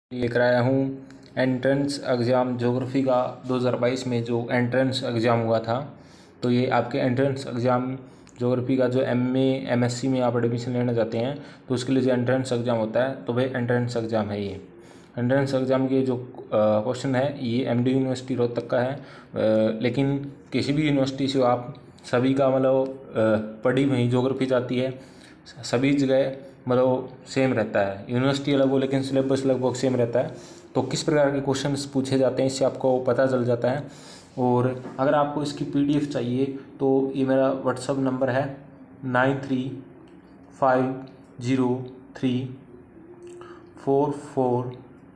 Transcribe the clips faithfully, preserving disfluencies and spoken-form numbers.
लेकर आया हूँ एंट्रेंस एग्ज़ाम ज्योग्राफी का दो हज़ार बाईस में जो एंट्रेंस एग्ज़ाम हुआ था। तो ये आपके एंट्रेंस एग्ज़ाम ज्योग्राफी का जो M A M S C में आप एडमिशन लेना चाहते हैं तो उसके लिए जो एंट्रेंस एग्ज़ाम होता है तो वह एंट्रेंस एग्ज़ाम है। ये एंट्रेंस एग्ज़ाम के जो क्वेश्चन है ये एम डी यूनिवर्सिटी रोहतक का है, आ, लेकिन किसी भी यूनिवर्सिटी से आप सभी का मतलब पढ़ी हुई ज्योग्राफी जाती है, सभी जगह मतलब सेम रहता है। यूनिवर्सिटी अलग हो लेकिन सिलेबस लगभग सेम रहता है। तो किस प्रकार के क्वेश्चंस पूछे जाते हैं इससे आपको पता चल जाता है। और अगर आपको इसकी पीडीएफ चाहिए तो ये मेरा व्हाट्सअप नंबर है nine three five zero three four four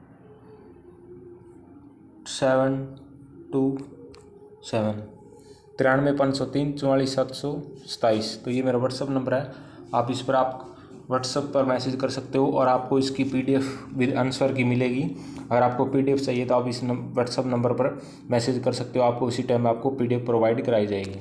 seven two seven तिरानवे पाँच सौ तीन चौवालीस सात सौ सताईस। तो ये मेरा व्हाट्सअप नंबर है, आप इस पर आप व्हाट्सअप पर मैसेज कर सकते हो और आपको इसकी पीडीएफ विद आंसर की मिलेगी। अगर आपको पीडीएफ चाहिए तो आप इस व्हाट्सअप नंबर पर मैसेज कर सकते हो, आपको उसी टाइम में आपको पीडीएफ प्रोवाइड कराई जाएगी।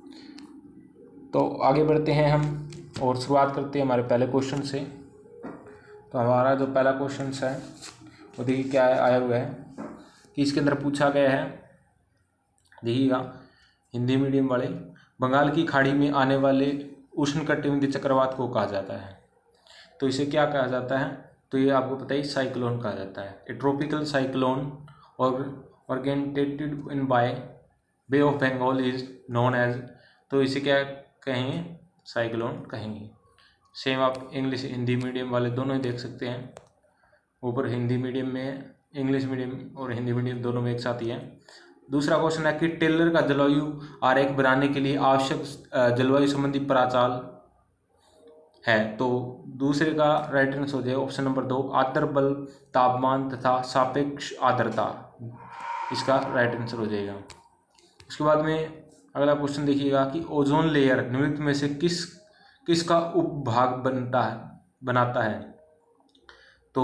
तो आगे बढ़ते हैं हम और शुरुआत करते हैं हमारे पहले क्वेश्चन से। तो हमारा जो पहला क्वेश्चन है वो देखिए क्या आया हुआ है कि इसके अंदर पूछा गया है, देखिएगा हिंदी मीडियम वाले, बंगाल की खाड़ी में आने वाले उष्णकटिबंधीय चक्रवात को कहा जाता है। तो इसे क्या कहा जाता है? तो ये आपको पता है साइक्लोन कहा जाता है। ए tropical cyclone or originated in by bay of Bengal is known as. तो इसे क्या कहेंगे? साइक्लोन कहेंगे। सेम आप इंग्लिश हिंदी मीडियम वाले दोनों ही देख सकते हैं, ऊपर हिंदी मीडियम में, इंग्लिश मीडियम और हिंदी मीडियम दोनों में एक साथ ही है। दूसरा क्वेश्चन है कि टेलर का जलवायु आरेख बनाने के लिए आवश्यक जलवायु संबंधी पराचाल है। तो दूसरे का राइट आंसर हो जाएगा ऑप्शन नंबर दो, आर्द्र बल, तापमान तथा सापेक्ष आर्द्रता, इसका राइट आंसर हो जाएगा। उसके बाद में अगला क्वेश्चन देखिएगा कि ओजोन लेयर निम्नलिखित में से किस किसका उपभाग बनता है बनाता है। तो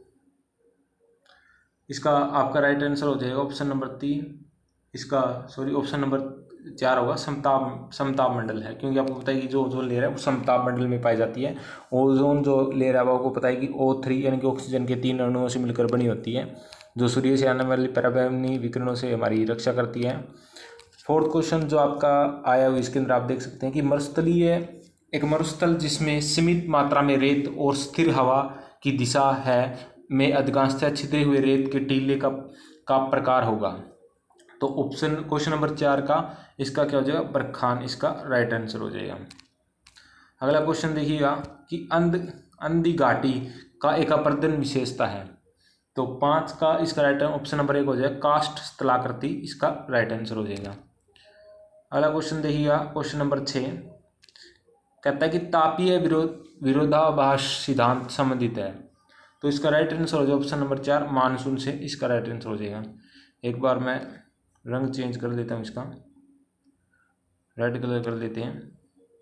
इसका आपका राइट आंसर हो जाएगा ऑप्शन नंबर तीन, इसका सॉरी ऑप्शन नंबर चार होगा, समताप समताप मंडल है। क्योंकि आपको पता है कि जो ओजोन लेयर है वो समताप मंडल में पाई जाती है। ओजोन जो लेयर है वो आपको पता है कि ओ थ्री यानी कि ऑक्सीजन के तीन अणुओं से मिलकर बनी होती है, जो सूर्य से आने वाली पराबैंगनी विकिरणों से हमारी रक्षा करती है। फोर्थ क्वेश्चन जो आपका आया हुआ इसके अंदर आप देख सकते हैं कि मरुस्थलीय एक मरुस्थल जिसमें सीमित मात्रा में रेत और स्थिर हवा की दिशा है में अधिकांशतः छिद्रे हुए रेत के टीले का का प्रकार होगा। तो ऑप्शन क्वेश्चन नंबर चार का इसका क्या हो जाएगा? बरखान, इसका राइट आंसर हो जाएगा। अगला क्वेश्चन देखिएगा कि अंध अंधी घाटी का एक अपर्दन विशेषता है। तो पाँच का इसका राइट ऑप्शन नंबर एक हो जाएगा, काष्ठ स्थलाकृति, इसका राइट आंसर हो जाएगा। अगला क्वेश्चन देखिएगा क्वेश्चन नंबर छः, कहता है कि तापीय विरोध विरोधाभास सिद्धांत संबंधित है। तो इसका राइट आंसर हो जाएगा ऑप्शन नंबर चार, मानसून से, इसका राइट आंसर हो जाएगा। एक बार मैं रंग चेंज कर देता हूँ, इसका रेड कलर कर देते हैं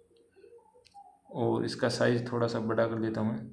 और इसका साइज थोड़ा सा बड़ा कर देता हूँ मैं।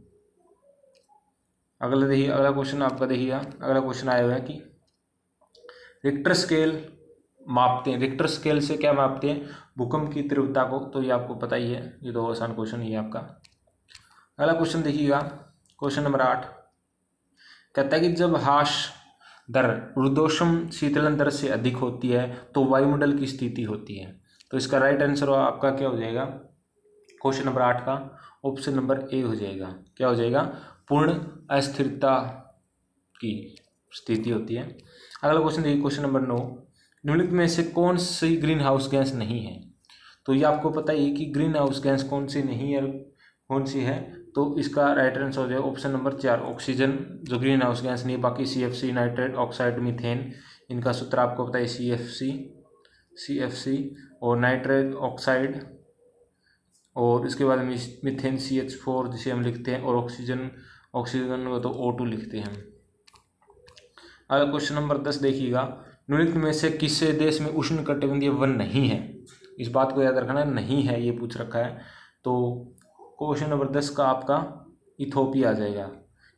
अगला देखिए अगला क्वेश्चन आपका देखिएगा, अगला क्वेश्चन आया हुआ है कि रिक्टर स्केल मापते हैं, रिक्टर स्केल से क्या मापते हैं? भूकंप की तीव्रता को। तो ये आपको पता ही है, ये तो आसान क्वेश्चन ही है आपका। अगला क्वेश्चन देखिएगा क्वेश्चन नंबर आठ, कहता है कि जब हाश दर ऊर्ध्वक्रम शीतलन दर से अधिक होती है तो वायुमंडल की स्थिति होती है। तो इसका राइट आंसर आपका क्या हो जाएगा? क्वेश्चन नंबर आठ का ऑप्शन नंबर ए हो जाएगा। क्या हो जाएगा? पूर्ण अस्थिरता की स्थिति होती है। अगला क्वेश्चन देखिए क्वेश्चन नंबर नौ, निम्नलिखित में से कौन सी ग्रीन हाउस गैस नहीं है? तो ये आपको पता ही कि ग्रीन हाउस गैस कौन सी नहीं है, कौन सी है। तो इसका राइट आंसर हो जाएगा ऑप्शन नंबर चार, ऑक्सीजन, जो ग्रीन हाउस गैस नहीं है। बाकी C F C, nitrate oxide, methane, इनका सूत्र आपको पता है सी एफ सी सी एफ सी और नाइट्रेट ऑक्साइड, और इसके बाद मीथेन सी एच फोर जिसे हम लिखते हैं, और ऑक्सीजन ऑक्सीजन को तो ओ टू लिखते हैं हम। अगला क्वेश्चन नंबर दस देखिएगा, निम्नलिखित में से किसी देश में उष्णकटिबंधीय वन नहीं है? इस बात को याद रखना, नहीं है ये पूछ रखा है। तो क्वेश्चन नंबर दस का आपका इथोपिया आ जाएगा।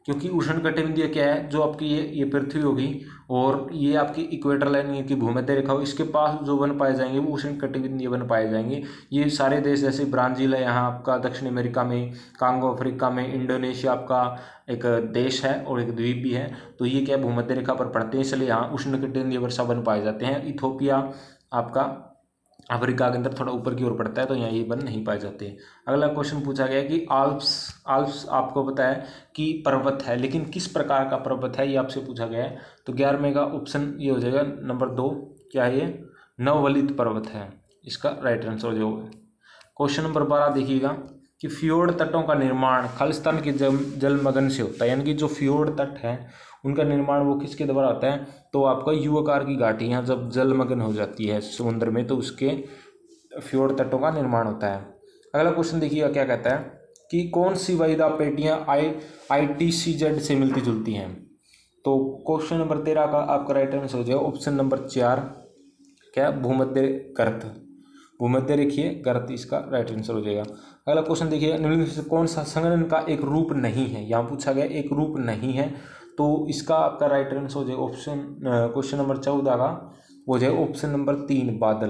क्योंकि उष्णकटिबंधीय क्या है, जो आपकी ये ये पृथ्वी होगी और ये आपकी इक्वेटर लाइन यानी कि भूमध्य रेखा हो, इसके पास जो वन पाए जाएंगे वो उष्णकटिबंधीय वन पाए जाएंगे। ये सारे देश जैसे ब्राज़ील है यहाँ आपका दक्षिण अमेरिका में, कांगो अफ्रीका में, इंडोनेशिया आपका एक देश है और एक द्वीप भी है, तो ये क्या भूमध्य रेखा पर पड़ते हैं, इसलिए यहाँ उष्णकटिबंधीय वर्षा वन पाए जाते हैं। इथोपिया आपका अफ्रीका के अंदर थोड़ा ऊपर की ओर पड़ता है, तो यहाँ ये वन नहीं पाए जाते। अगला क्वेश्चन पूछा गया कि आल्प्स, आल्प्स आपको पता है कि पर्वत है, लेकिन किस प्रकार का पर्वत है ये आपसे पूछा गया है। तो ग्यारहवें का ऑप्शन ये हो जाएगा नंबर दो, क्या है ये, नववलित पर्वत है, इसका राइट आंसर जो है। क्वेश्चन नंबर बारह देखिएगा कि फ्योर्ड तटों का निर्माण खालिस्तान के जल जलमग्न से होता है, यानी कि जो फ्योर्ड तट है उनका निर्माण वो किसके द्वारा होता है, तो आपका यू आकार की घाटी यहाँ जब जलमग्न हो जाती है समुद्र में तो उसके फ्योर्ड तटों का निर्माण होता है। अगला क्वेश्चन देखिएगा क्या कहता है कि कौन सी वायदा पेटियाँ आई आई टी सी जेड से मिलती जुलती हैं। तो क्वेश्चन नंबर तेरह का आपका राइट आंसर हो जाएगा ऑप्शन नंबर चार, क्या, भूमध्य गर्त, भूमध्य रेखीय गर्त, इसका राइट आंसर हो जाएगा। अगला क्वेश्चन देखिए, निम्नलिखित से कौन सा संगठन का एक रूप नहीं है, यहाँ पूछा गया एक रूप नहीं है, तो इसका आपका राइट आंसर हो जाएगा ऑप्शन क्वेश्चन नंबर चौदह का हो जाएगा ऑप्शन नंबर तीन, बादल।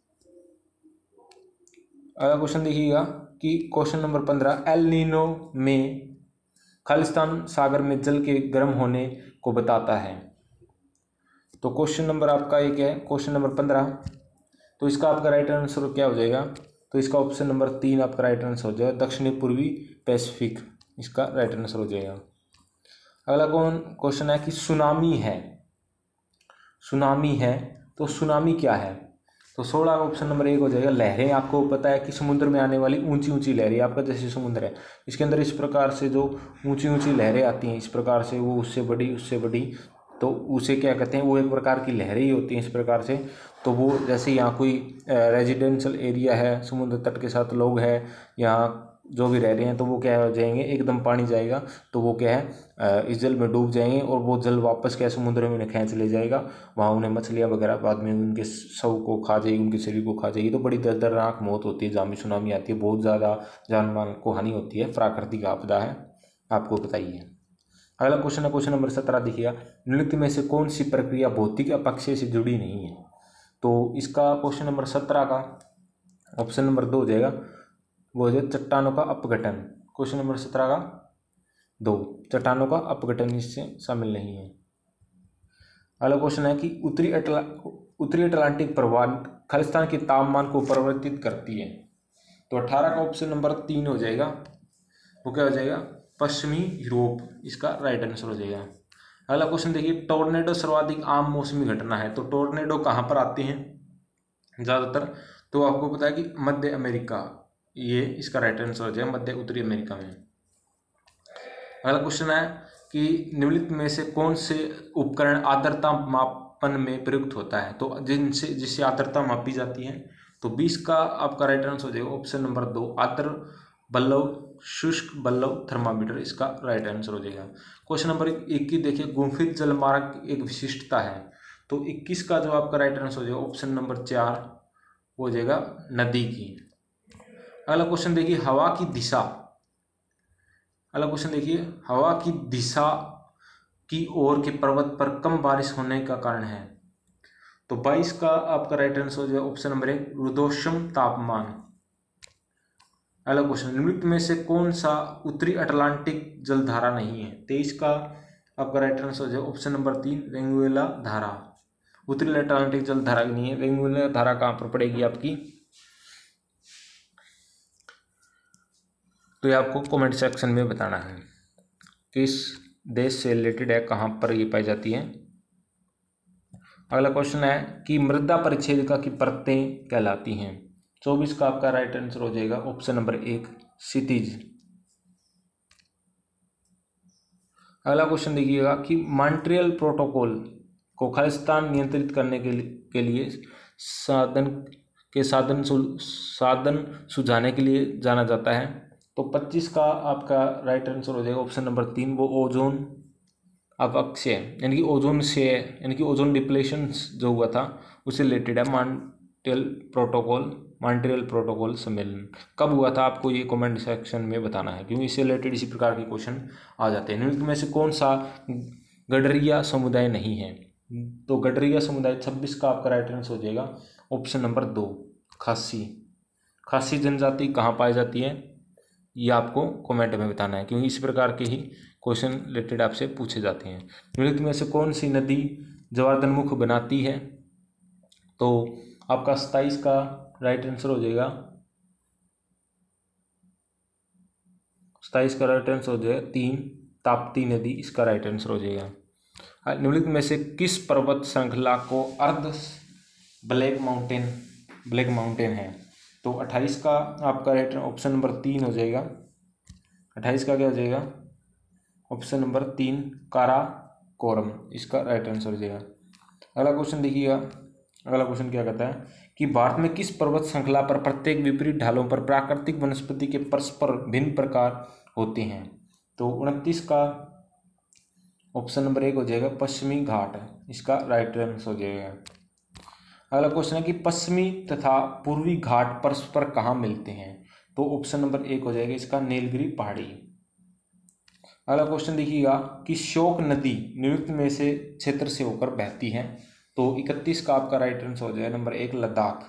अगला क्वेश्चन देखिएगा कि क्वेश्चन नंबर पंद्रह, एल नीनो में खालिस्तान सागर में जल के गर्म होने को बताता है। तो क्वेश्चन नंबर आपका एक है क्वेश्चन नंबर पंद्रह, तो इसका आपका राइट आंसर क्या हो जाएगा, तो इसका ऑप्शन नंबर तीन आपका राइट आंसर हो जाएगा, दक्षिणी पूर्वी पैसिफिक, इसका राइट आंसर हो जाएगा। अगला कौन क्वेश्चन है कि सुनामी है, सुनामी है तो सुनामी क्या है, तो सोलह ऑप्शन नंबर एक हो जाएगा, लहरें। आपको पता है कि समुद्र में आने वाली ऊंची ऊंची लहरें, आपका जैसे समुद्र है इसके अंदर इस प्रकार से जो ऊंची ऊंची लहरें आती हैं, इस प्रकार से वो उससे बड़ी उससे बड़ी, तो उसे क्या कहते हैं, वो एक प्रकार की लहरें ही होती हैं इस प्रकार से। तो वो जैसे यहाँ कोई रेजिडेंशियल एरिया है, समुद्र तट के साथ लोग हैं, यहाँ जो भी रह रहे हैं, तो वो क्या हो जाएंगे, एकदम पानी जाएगा तो वो क्या है इस जल में डूब जाएंगे और वो जल वापस क्या समुद्र में खींच ले जाएगा, वहाँ उन्हें मछलियाँ वगैरह बाद में उनके शव को खा जाएगी, उनके शरीर को खा जाएगी, तो बड़ी दर्दनाक मौत होती है जहाँ भी सुनामी आती है, बहुत ज़्यादा जान माल को हानि होती है, प्राकृतिक आपदा है, आपको बताइए। अगला क्वेश्चन है क्वेश्चन नंबर सत्रह देखिएगा, निम्नलिखित में से कौन सी प्रक्रिया भौतिक अपक्षय से जुड़ी नहीं है। तो इसका क्वेश्चन नंबर सत्रह का ऑप्शन नंबर दो हो जाएगा, वो है चट्टानों का अपघटन। क्वेश्चन नंबर सत्रह का दो, चट्टानों का अपघटन इससे शामिल नहीं है। अगला क्वेश्चन है कि उत्तरी अटला उत्तरी अटलांटिक प्रवाह खालिस्तान के तापमान को परिवर्तित करती है। तो अठारह का ऑप्शन नंबर तीन हो जाएगा, वो क्या हो जाएगा, पश्चिमी यूरोप, इसका राइट आंसर हो जाएगा। अगला क्वेश्चन देखिए, टोर्नेडो सर्वाधिक आम मौसमी घटना है। तो टोर्नेडो कहाँ पर आते हैं ज़्यादातर, तो आपको पता है कि मध्य अमेरिका, ये इसका राइट आंसर हो जाएगा, मध्य उत्तरी अमेरिका में। अगला क्वेश्चन है कि निम्नलिखित में से कौन से उपकरण आर्द्रता मापन में प्रयुक्त होता है। तो जिनसे जिससे आर्द्रता मापी जाती है, तो बीस का आपका राइट आंसर हो जाएगा ऑप्शन नंबर दो, आर्द्र बल्लव, शुष्क बल्लव थर्मामीटर, इसका राइट आंसर हो जाएगा। क्वेश्चन नंबर इक्कीस देखिए, गुंफित जलमार्ग एक विशिष्टता है। तो इक्कीस का जो आपका राइट आंसर हो जाएगा ऑप्शन नंबर चार हो जाएगा, नदी की। अगला क्वेश्चन देखिए, हवा की दिशा, अगला क्वेश्चन देखिए, हवा की दिशा की ओर के पर्वत पर कम बारिश होने का कारण है। तो बाईस का आपका राइट आंसर हो जाएगा ऑप्शन नंबर एक, रुद्धोष्म तापमान। अगला क्वेश्चन, निम्नलिखित में से कौन सा उत्तरी अटलांटिक जलधारा नहीं है। तेईस का आपका राइट आंसर हो जाएगा ऑप्शन नंबर तीन, वेनेजुएला धारा। उत्तरी अटलांटिक जलधारा नहीं है, वेनेजुएला धारा कहाँ पर पड़ेगी आपकी, तो ये आपको कमेंट सेक्शन में बताना है किस देश से रिलेटेड है, कहाँ पर ये पाई जाती है। अगला क्वेश्चन है कि मृदा परिच्छेदिका की परतें कहलाती हैं। चौबीस का आपका राइट आंसर हो जाएगा ऑप्शन नंबर एक, क्षितिज। अगला क्वेश्चन देखिएगा कि मॉन्ट्रियल प्रोटोकॉल को खालिस्तान नियंत्रित करने के लिए के लिए साधन के साधन साधन सुझाने के लिए जाना जाता है। तो पच्चीस का आपका राइट आंसर हो जाएगा ऑप्शन नंबर तीन, वो ओजोन अपक्षय यानी कि ओजोन से यानी कि ओजोन डिप्लेशन जो हुआ था उससे रिलेटेड है मॉन्ट्रियल प्रोटोकॉल, मॉन्ट्रियल प्रोटोकॉल सम्मेलन कब हुआ था, आपको ये कमेंट सेक्शन में बताना है, क्योंकि इससे रिलेटेड इसी प्रकार के क्वेश्चन आ जाते हैं। निम्नलिखित में से कौन सा गडरिया समुदाय नहीं है? तो गडरिया समुदाय छब्बीस का आपका राइट आंसर हो जाएगा ऑप्शन नंबर दो, खासी। खासी जनजाति कहाँ पाई जाती है, ये आपको कमेंट में बताना है, क्योंकि इस प्रकार के ही क्वेश्चन रिलेटेड आपसे पूछे जाते हैं। निम्नलिखित में से कौन सी नदी जवारदनमुख बनाती है? तो आपका सताईस का राइट आंसर हो जाएगा, सताईस का राइट आंसर हो जाएगा तीन, ताप्ती नदी इसका राइट आंसर हो जाएगा। निम्नलिखित में से किस पर्वत श्रृंखला को अर्ध ब्लैक माउंटेन ब्लैक माउंटेन है? तो अट्ठाईस का आपका राइट ऑप्शन नंबर तीन हो जाएगा। अट्ठाईस का क्या हो जाएगा? ऑप्शन नंबर तीन, काराकोरम इसका राइट आंसर हो जाएगा। अगला क्वेश्चन देखिएगा। अगला क्वेश्चन क्या कहता है कि भारत में किस पर्वत श्रृंखला पर प्रत्येक विपरीत ढालों पर प्राकृतिक वनस्पति के परस्पर भिन्न प्रकार होते हैं? तो उनतीस का ऑप्शन नंबर एक हो जाएगा, पश्चिमी घाट इसका राइट आंसर हो जाएगा। अगला क्वेश्चन है कि पश्चिमी तथा पूर्वी घाट परस्पर कहाँ मिलते हैं? तो ऑप्शन नंबर एक हो जाएगा इसका, नीलगिरी पहाड़ी। अगला क्वेश्चन देखिएगा कि शोक नदी निम्नलिखित में से क्षेत्र से होकर बहती है? तो इकतीस का आपका राइट आंसर हो जाएगा नंबर एक, लद्दाख।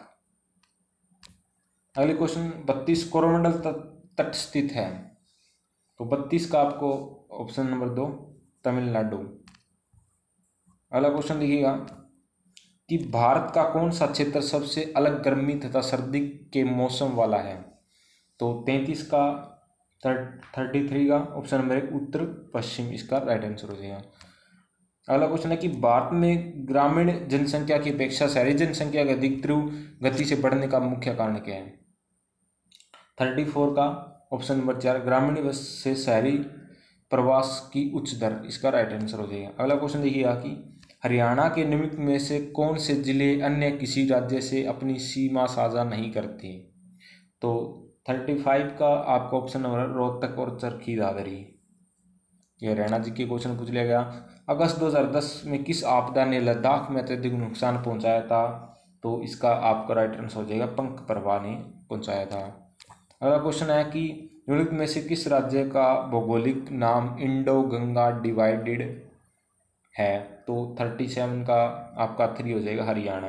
अगले क्वेश्चन बत्तीस कोरोमंडल तट स्थित है? तो बत्तीस का आपको ऑप्शन नंबर दो, तमिलनाडु। अगला क्वेश्चन देखिएगा कि भारत का कौन सा क्षेत्र सबसे अलग गर्मी तथा सर्दी के मौसम वाला है? तो तैंतीस का थर्टी थ्री का ऑप्शन नंबर एक, उत्तर पश्चिम इसका राइट आंसर हो जाएगा। अगला क्वेश्चन है कि भारत में ग्रामीण जनसंख्या की अपेक्षा शहरी जनसंख्या के अधिक तीव्र गति से बढ़ने का मुख्य कारण क्या है? थर्टी फोर का ऑप्शन नंबर चार, ग्रामीण बस से शहरी प्रवास की उच्च दर इसका राइट आंसर हो जाएगा। अगला क्वेश्चन देखिएगा कि हरियाणा के निम्नलिखित में से कौन से जिले अन्य किसी राज्य से अपनी सीमा साझा नहीं करते? तो थर्टी फाइव का आपका ऑप्शन नंबर रोहतक और चरखी दादरी। यह हरियाणा जी के क्वेश्चन पूछ लिया गया। अगस्त दो हज़ार दस में किस आपदा ने लद्दाख में अत्यधिक नुकसान पहुंचाया था? तो इसका आपका राइट आंसर हो जाएगा, पंख प्रभा ने पहुंचाया था। अगला क्वेश्चन है कि निम्नलिखित में से किस राज्य का भौगोलिक नाम इंडो गंगा डिवाइडेड है? तो थर्टी सेवन का आपका थ्री हो जाएगा, हरियाणा।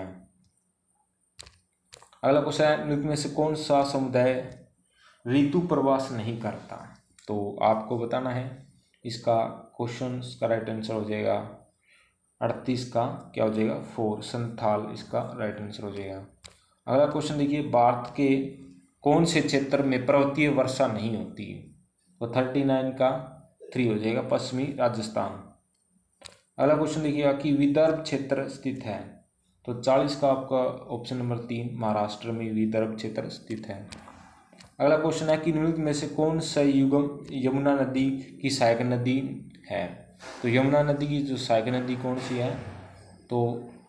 अगला क्वेश्चन है निम्नलिखित में से कौन सा समुदाय ऋतु प्रवास नहीं करता? तो आपको बताना है इसका क्वेश्चन का राइट आंसर हो जाएगा अड़तीस का क्या हो जाएगा, फोर, संथाल इसका राइट आंसर हो जाएगा। अगला क्वेश्चन देखिए, भारत के कौन से क्षेत्र में पर्वतीय वर्षा नहीं होती है? तो थर्टी नाइन का थ्री हो जाएगा, पश्चिमी राजस्थान। अगला क्वेश्चन देखिएगा कि विदर्भ क्षेत्र स्थित है? तो चालीस का आपका ऑप्शन नंबर तीन, महाराष्ट्र में विदर्भ क्षेत्र स्थित है। अगला क्वेश्चन है कि निम्नलिखित में से कौन सा युगम यमुना नदी की सहायक नदी है? तो यमुना नदी की जो सहायक नदी कौन सी है? तो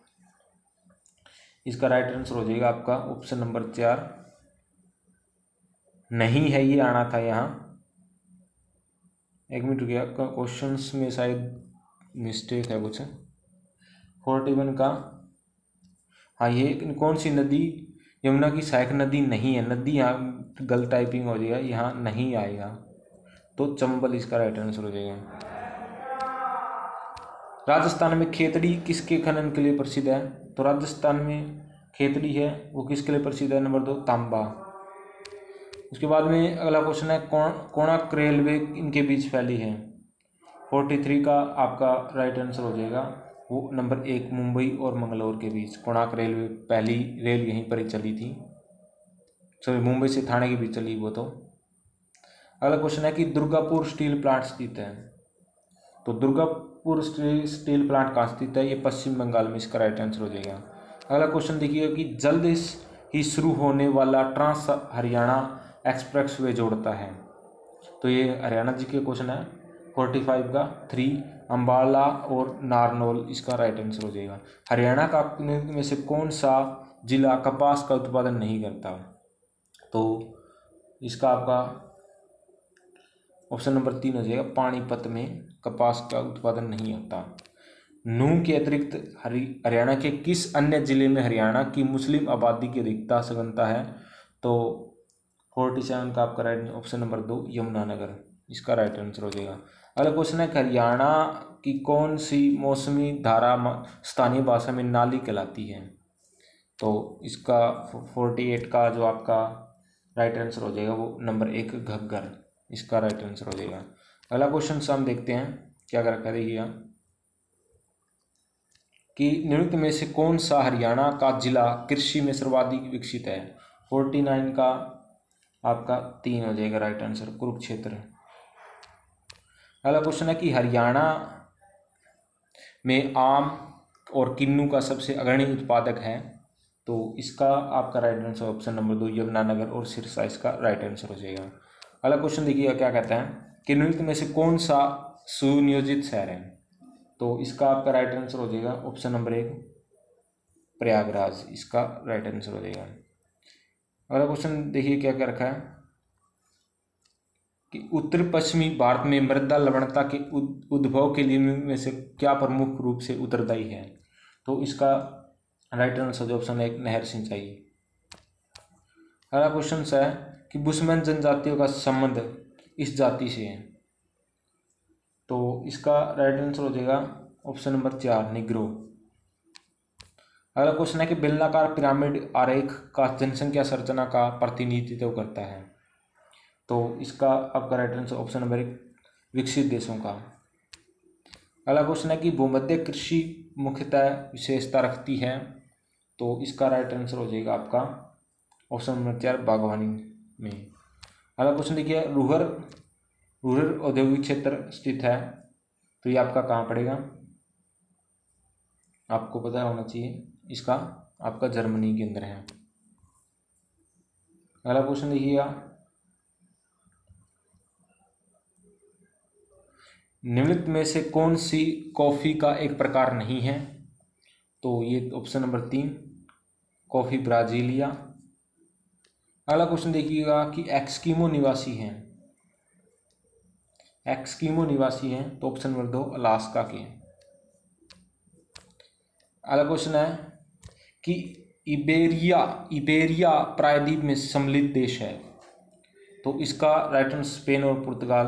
इसका राइट आंसर हो जाएगा आपका ऑप्शन नंबर चार, नहीं है, ये आना था यहाँ, एक मिनट रुकिए, आपका क्वेश्चंस में शायद मिस्टेक है कुछ। फोर्टी वन का हाँ, ये कौन सी नदी यमुना की सहायक नदी नहीं है? नदी यहाँ गलत टाइपिंग हो जाएगा, यहाँ नहीं आएगा, तो चंबल इसका राइट आंसर हो जाएगा। राजस्थान में खेतड़ी किसके खनन के लिए प्रसिद्ध है? तो राजस्थान में खेतड़ी है वो किसके लिए प्रसिद्ध है? नंबर दो, तांबा। उसके बाद में अगला क्वेश्चन है कौन कोणार्क रेलवे इनके बीच फैली है? फोर्टी थ्री का आपका राइट आंसर हो जाएगा वो नंबर एक, मुंबई और मंगलौर के बीच कोणार्क रेलवे, पहली रेल यहीं पर ही चली थी, सॉरी मुंबई से थाने के बीच चली वो तो। अगला क्वेश्चन है कि दुर्गापुर स्टील प्लांट स्थित है? तो दुर्गापुर स्टील प्लांट कहाँ स्थित है? ये पश्चिम बंगाल में, इसका राइट आंसर हो जाएगा। अगला क्वेश्चन देखिएगा कि जल्द ही शुरू होने वाला ट्रांस हरियाणा एक्सप्रेस वे जोड़ता है? तो ये हरियाणा जी के क्वेश्चन है, फोर्टी फाइव का थ्री, अम्बाला और नारनौल इसका राइट आंसर हो जाएगा। हरियाणा का में से कौन सा जिला कपास का उत्पादन नहीं करता? तो इसका आपका ऑप्शन नंबर तीन हो जाएगा, पानीपत में कपास का उत्पादन नहीं होता। नूंह के अतिरिक्त हरि हरियाणा के किस अन्य जिले में हरियाणा की मुस्लिम आबादी की अधिकता सघनता है? तो फोर्टी सेवन का आपका राइट ऑप्शन नंबर दो यमुनानगर इसका राइट आंसर हो जाएगा। अगला क्वेश्चन है हरियाणा की कौन सी मौसमी धारा स्थानीय भाषा में नाली कहलाती है? तो इसका फोर्टी एट का जो आपका राइट आंसर हो जाएगा वो नंबर एक घग्गर इसका राइट आंसर हो जाएगा। अगला क्वेश्चन हम देखते हैं क्या कर रखा है, देखिए कि निम्नलिखित में से कौन सा हरियाणा का जिला कृषि में सर्वाधिक विकसित है? फोर्टी नाइन का आपका तीन हो जाएगा राइट आंसर कुरुक्षेत्र। अगला क्वेश्चन है कि हरियाणा में आम और किन्नू का सबसे अग्रणी उत्पादक है? तो इसका आपका राइट आंसर ऑप्शन नंबर दो यमुनानगर और सिरसा इसका राइट आंसर हो जाएगा। अगला क्वेश्चन देखिएगा क्या कहता है कि निम्नलिखित में से कौन सा सुनियोजित शहर है? तो इसका आपका राइट आंसर हो जाएगा ऑप्शन नंबर एक प्रयागराज इसका राइट आंसर हो जाएगा। अगला क्वेश्चन देखिए क्या क्या रखा है कि उत्तर पश्चिमी भारत में मृदा लवणता के उद्भव के लिए में से क्या प्रमुख रूप से उत्तरदायी है? तो इसका राइट आंसर ऑप्शन एक नहर सिंचाई। अगला क्वेश्चन है कि बुशमैन जनजातियों का संबंध इस जाति से है? तो इसका राइट आंसर हो जाएगा ऑप्शन नंबर चार निग्रो। अगला क्वेश्चन है कि बेलनाकार पिरामिड आरेख का जनसंख्या संरचना का प्रतिनिधित्व करता है? तो इसका आपका राइट आंसर ऑप्शन नंबर एक विकसित देशों का। अगला क्वेश्चन है कि भूमध्य कृषि मुख्यतः विशेषता रखती है? तो इसका राइट आंसर हो जाएगा आपका ऑप्शन नंबर चार बागवानी में। अगला क्वेश्चन देखिए रूरल रूरल औद्योगिक क्षेत्र स्थित है? तो ये आपका कहाँ पड़ेगा? आपको पता होना चाहिए, इसका आपका जर्मनी के अंदर है। अगला क्वेश्चन देखिएगा निम्नलिखित में से कौन सी कॉफी का एक प्रकार नहीं है? तो ये ऑप्शन नंबर तीन कॉफी ब्राजीलिया। अगला क्वेश्चन देखिएगा कि एक्सकीमो निवासी हैं एक्सकीमो निवासी हैं तो ऑप्शन नंबर दो अलास्का के। अगला क्वेश्चन है कि इबेरिया इबेरिया प्रायद्वीप में सम्मिलित देश है? तो इसका राइट आंसर स्पेन और पुर्तगाल।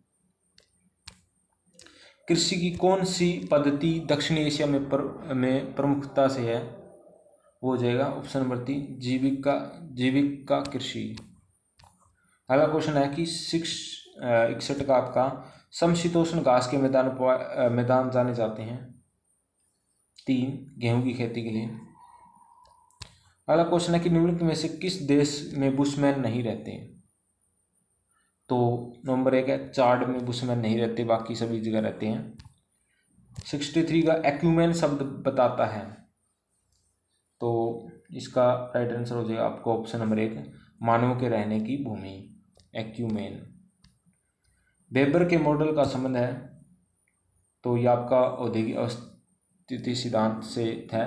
कृषि की कौन सी पद्धति दक्षिण एशिया में पर, में प्रमुखता से है? वो हो जाएगा ऑप्शन नंबर तीन जीविका जीविका कृषि। अगला क्वेश्चन है कि सिक्स इकसठ का आपका समशीतोष्ण घास के मैदान मैदान जाने जाते हैं? तीन गेहूं की खेती के लिए। अगला क्वेश्चन है कि निम्नलिखित में से किस देश में बुशमैन नहीं रहते? तो नंबर एक है चाड में बुशमैन नहीं रहते, बाकी सभी जगह रहते हैं। सिक्सटी थ्री का एक्यूमेन शब्द बताता है? तो इसका राइट आंसर हो जाएगा आपको ऑप्शन नंबर एक मानव के रहने की भूमि एक्यूमेन। वेबर के मॉडल का संबंध है? तो ये आपका औद्योगिक अवस्थिति सिद्धांत से है।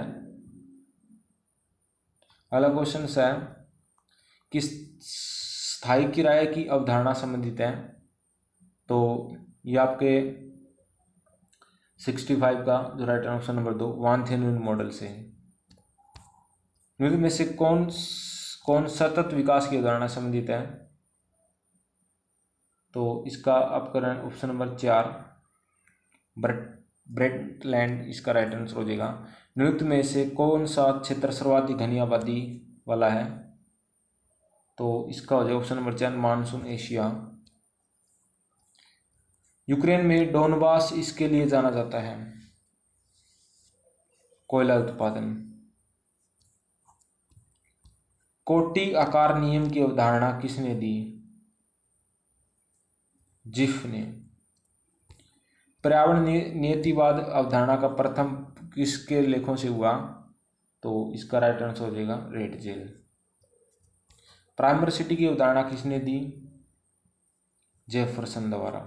अगला क्वेश्चन है कि स्थायी किराए की अवधारणा संबंधित है? तो ये आपके सिक्सटी फाइव का जो राइट ऑप्शन नंबर दो वान थेनुइन मॉडल से। निम्न में से कौन कौन सतत विकास की अवधारणा संबंधित है? तो इसका आपका ऑप्शन नंबर चार ब्रेटलैंड इसका राइट आंसर हो जाएगा। निम्नलिखित में से कौन सा क्षेत्र सर्वाधिक घनी आबादी वाला है? तो इसका हो जाएगा ऑप्शन नंबर चार मानसून एशिया। यूक्रेन में डोनबास इसके लिए जाना जाता है? कोयला उत्पादन। कोटि आकार नियम की अवधारणा किसने दी? जिफ ने। पर्यावरण नियतिवाद अवधारणा का प्रथम किसके लेखों से हुआ? तो इसका राइट आंसर हो जाएगा रेड जेल। प्राइमर्सिटी की अवधारणा किसने दी? जेफरसन द्वारा।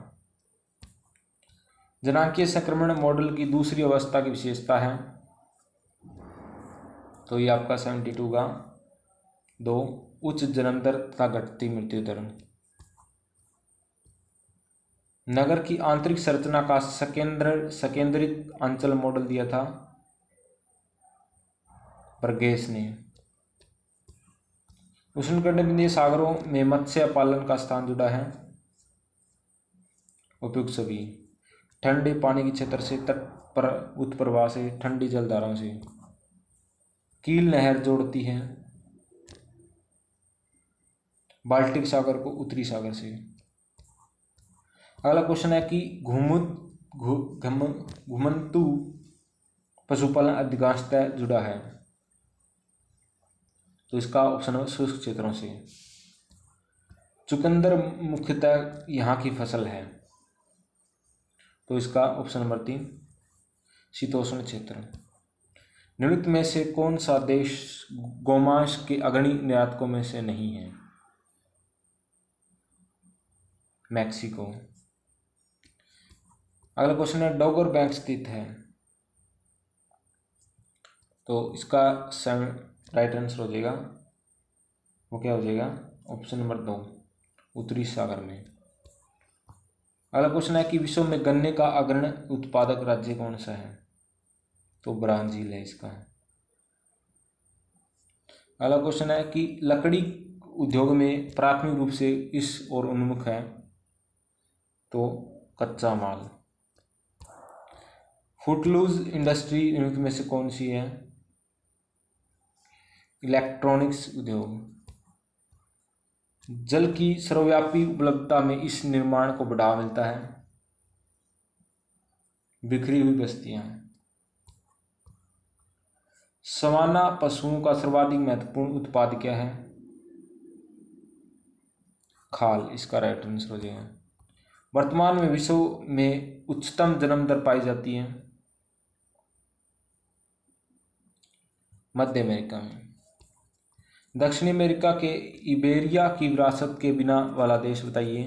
जनांकीय संक्रमण मॉडल की दूसरी अवस्था की विशेषता है? तो ये आपका सेवेंटी टू का दो उच्च जन्म दर तथा घटती मृत्यु दर। नगर की आंतरिक संरचना का सकेंद्र सकेंद्रित अंचल मॉडल दिया था बर्गेस ने। उष्णकटिबंधीय सागरों में मत्स्य पालन का स्थान जुड़ा है। उपयुक्त सभी। ठंडे पानी के क्षेत्र से तट पर उत्प्रवाह से ठंडी जलधाराओं से। कील नहर जोड़ती है बाल्टिक सागर को उत्तरी सागर से। अगला क्वेश्चन है कि घुमुत घुमंतु पशुपालन अधिकांशतः जुड़ा है। तो इसका ऑप्शन है शुष्क क्षेत्रों से। चुकंदर मुख्यतः यहाँ की फसल है। तो इसका ऑप्शन नंबर तीन शीतोष्ण क्षेत्र। निम्नलिखित में से कौन सा देश गोमांस के अग्रणी निर्यातकों में से नहीं है? मैक्सिको। अगला क्वेश्चन है डोगर बैंक स्थित है। तो इसका राइट आंसर हो जाएगा, वो क्या हो जाएगा? ऑप्शन नंबर दो उत्तरी सागर में। अगला क्वेश्चन है कि विश्व में गन्ने का अग्रणी उत्पादक राज्य कौन सा है? तो ब्राजील है इसका। अगला क्वेश्चन है कि लकड़ी उद्योग में प्राथमिक रूप से इस ओर उन्मुख है। तो कच्चा माल। फुटलूज इंडस्ट्री निम्नलिखित में से कौन सी है? इलेक्ट्रॉनिक्स उद्योग। जल की सर्वव्यापी उपलब्धता में इस निर्माण को बढ़ावा मिलता है। बिखरी हुई बस्तियां। सवाना पशुओं का सर्वाधिक महत्वपूर्ण उत्पाद क्या है? खाल। इसका राइट आंसर हो जाएगा। वर्तमान में विश्व में उच्चतम जन्म दर पाई जाती है मध्य अमेरिका में। दक्षिणी अमेरिका के इबेरिया की विरासत के बिना वाला देश बताइए।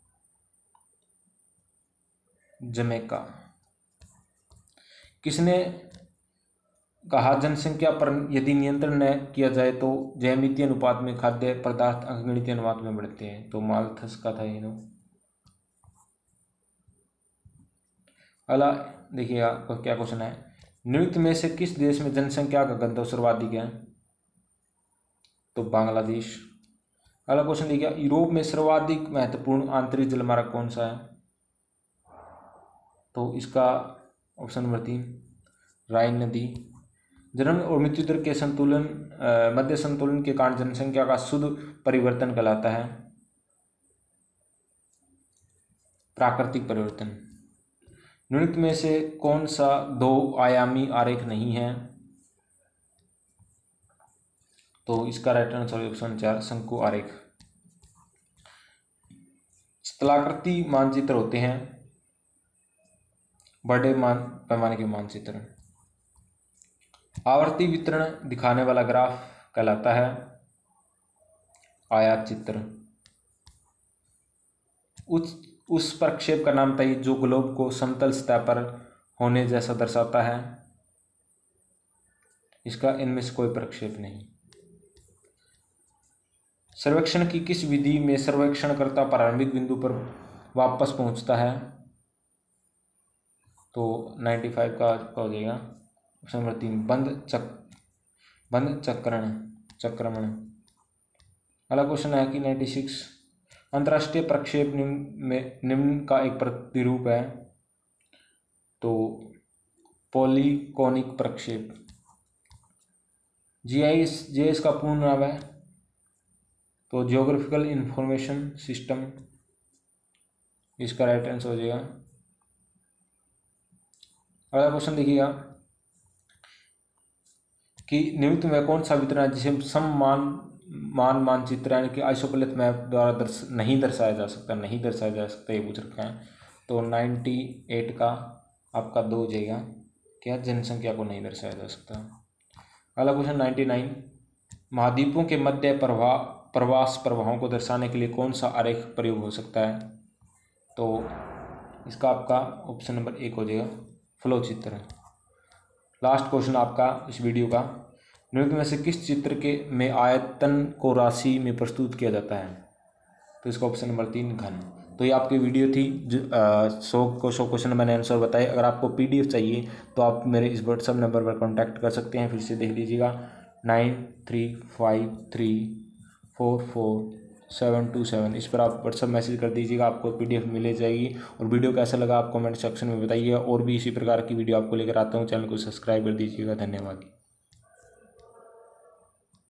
जमैका। किसने कहा जनसंख्या पर यदि नियंत्रण न किया जाए तो ज्यामितीय अनुपात में खाद्य पदार्थ अंकगणितीय अनुपात में बढ़ते हैं? तो माल्थस का था ये। अगला देखिएगा क्या क्वेश्चन है। निम्नलिखित में से किस देश में जनसंख्या का घनत्व सर्वाधिक है? तो बांग्लादेश। अगला क्वेश्चन देखिए यूरोप में सर्वाधिक महत्वपूर्ण आंतरिक जलमार्ग कौन सा है? तो इसका ऑप्शन नंबर तीन राइन नदी। जन्म और मृत्यु दर के संतुलन मध्य संतुलन के कारण जनसंख्या का शुद्ध परिवर्तन कहलाता है प्राकृतिक परिवर्तन। निम्नलिखित में से कौन सा दो आयामी आरेख नहीं है? तो इसका राइट आंसर ऑप्शन चार शंकु आरेख। स्थलाकृति मानचित्र होते हैं बड़े मान पैमाने के मानचित्र। आवर्ती वितरण दिखाने वाला ग्राफ कहलाता है आयात चित्र। उस उस प्रक्षेप का नाम बताइए जो ग्लोब को समतल सतह पर होने जैसा दर्शाता है। इसका इनमें से कोई प्रक्षेप नहीं। सर्वेक्षण की किस विधि में सर्वेक्षणकर्ता प्रारंभिक बिंदु पर वापस पहुंचता है? तो पचानवे का हो जाएगा ऑप्शन नंबर तीन बंद चक बंद चक्रण चक्रमण। अगला क्वेश्चन है कि छियानवे अंतर्राष्ट्रीय प्रक्षेप निम्न में निम्न का एक प्रतिरूप है। तो पॉलीकोनिक प्रक्षेप। जीआईएस जीआईएस का पूर्ण नाम है तो जियोग्राफिकल इंफॉर्मेशन सिस्टम। इसका राइट आंसर हो जाएगा। अगला क्वेश्चन देखिएगा कि निम्नलिखित में कौन सा वितरण है जिसे समान मान मानचित्र यानी कि आइसोपलेट मैप द्वारा दर्श नहीं दर्शाया जा सकता नहीं दर्शाया जा सकता ये पूछ रखा है। तो अट्ठानवे का आपका दो हो जाएगा क्या जनसंख्या को नहीं दर्शाया जा सकता। अगला क्वेश्चन निन्यानवे महाद्वीपों के मध्य प्रवाह प्रवास प्रवाहों को दर्शाने के लिए कौन सा आरेख प्रयोग हो सकता है? तो इसका आपका ऑप्शन नंबर एक हो जाएगा फ्लो चित्र। लास्ट क्वेश्चन आपका इस वीडियो का निम्नलिखित में से किस चित्र के में आयतन को राशि में प्रस्तुत किया जाता है? तो इसका ऑप्शन नंबर तीन घन। तो ये आपकी वीडियो थी जो सौ को सौ क्वेश्चन मैंने आंसर बताए। अगर आपको पीडीएफ चाहिए तो आप मेरे इस व्हाट्सएप नंबर पर कांटेक्ट कर सकते हैं। फिर से देख लीजिएगा nine three five three four four seven two seven, इस पर आप व्हाट्सअप मैसेज कर दीजिएगा, आपको पीडीएफ मिल जाएगी। और वीडियो कैसा लगा आप कमेंट सेक्शन में बताइए, और भी इसी प्रकार की वीडियो आपको लेकर आता हूँ। चैनल को सब्सक्राइब कर दीजिएगा। धन्यवाद।